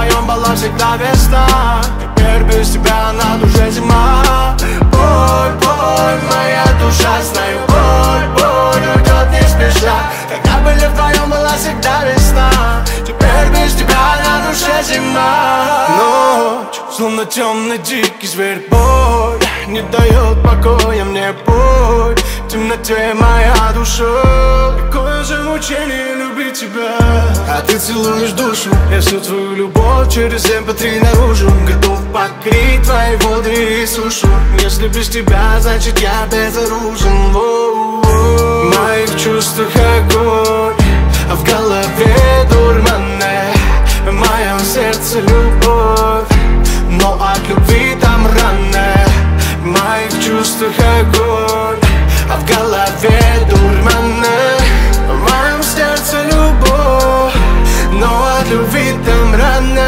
вдвоем была всегда весна. Теперь без тебя на душе зима. Боль, боль, моя душа, знаю, боль уйдет не спеша. Когда были вдвоем, была всегда весна. Теперь без тебя на душе зима. Ночь, словно темный дикий зверь, боль не дает покоя мне, боль в темноте моя душа. Какое же мучение любить тебя. А ты целуешь душу, я всю твою любовь через MP3 наружу. Готов покрыть твои воды и сушу. Если без тебя, значит я безоружен. В моих чувствах огонь, а в голове дурмане. В моем сердце любовь, но от любви там раны. В моих чувствах огонь, а в голове дурмане. В моем сердце любовь, но от любви там раны.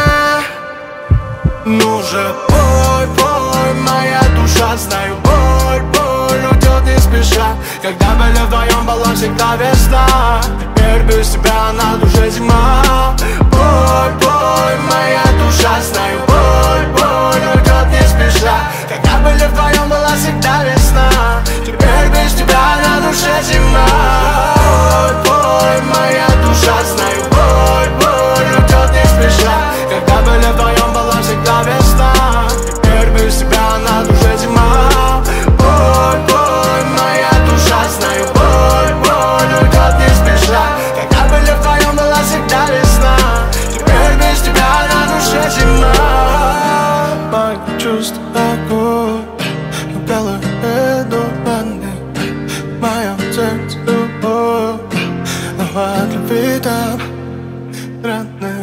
Ну же, боль, моя душа, знаю, боль уйдет не спеша. Когда были вдвоем, была всегда весна. Теперь без тебя на душе зима. Боль, моя душа, знаю, боль уйдет не спеша. Когда были вдвоем, была всегда весна. Теперь без тебя на душе зима. Боль, моя душа, знаю, боль уйдет не спеша. Когда были вдвоем, была всегда весна. Теперь без тебя на душе зима. Боль, моя душа, знаю, боль уйдет не спеша. Когда были вдвоем, была всегда весна. Теперь без тебя на душе зима. Мои чувства огонь, в голове дурманы. В моем сердце любовь, но от любви там раны.